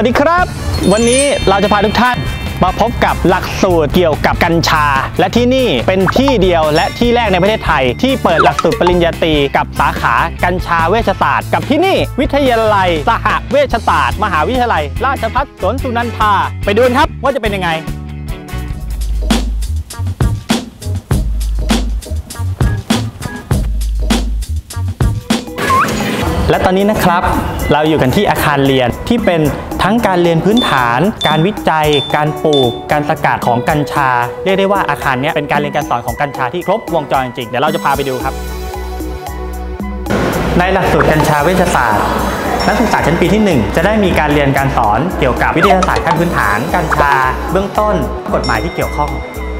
วัสดีครับวันนี้เราจะพาทุกท่านมาพบกับหลักสูตรเกี่ยวกับกัญชาและที่นี่เป็นที่เดียวและที่แรกในประเทศไทยที่เปิดหลักสูตรปริญญาตรีกับสาขากัญชาเวชศาสตร์กับที่นี่วิทยาลัยสหเวชศาสตร์มหาวิทยาลัยราชภัฏสวนสุนันทาไปดูกันครับว่าจะเป็นยังไงและตอนนี้นะครับเราอยู่กันที่อาคารเรียนที่เป็นทั้งการเรียนพื้นฐานการวิจัยการปลูกการสกัดของกัญชาเรียกได้ว่าอาคารนี้เป็นการเรียนการสอนของกัญชาที่ครบวงจรจริงๆเดี๋ยวเราจะพาไปดูครับในหลักสูตรกัญชาเวชศาสตร์นักศึกษาชั้นปีที่1จะได้มีการเรียนการสอนเกี่ยวกับวิทยาศาสตร์ขั้นพื้นฐานกัญชาเบื้องต้นกฎหมายที่เกี่ยวข้อง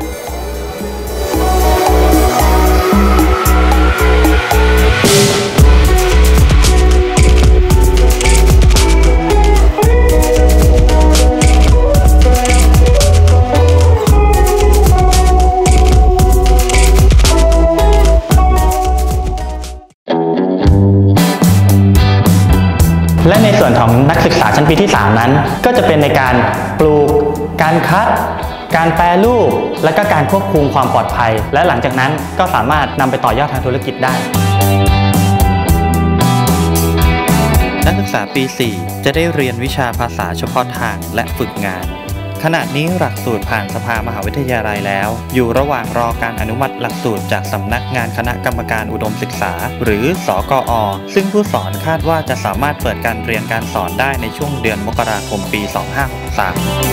และในส่วนของนักศึกษาชั้นปีที่3นั้นก็จะเป็นในการปลูกการคัดการแปรรูปและก็การควบคุมความปลอดภัยและหลังจากนั้นก็สามารถนำไปต่อยอดทางธุรกิจได้นักศึกษาปี 4 จะได้เรียนวิชาภาษาเฉพาะทางและฝึกงานขณะนี้หลักสูตรผ่านสภามหาวิทยาลัยแล้วอยู่ระหว่างรอการอนุมัติหลักสูตรจากสำนักงานคณะกรรมการอุดมศึกษาหรือสกอ.ซึ่งผู้สอนคาดว่าจะสามารถเปิดการเรียนการสอนได้ในช่วงเดือนมกราคมปี 2563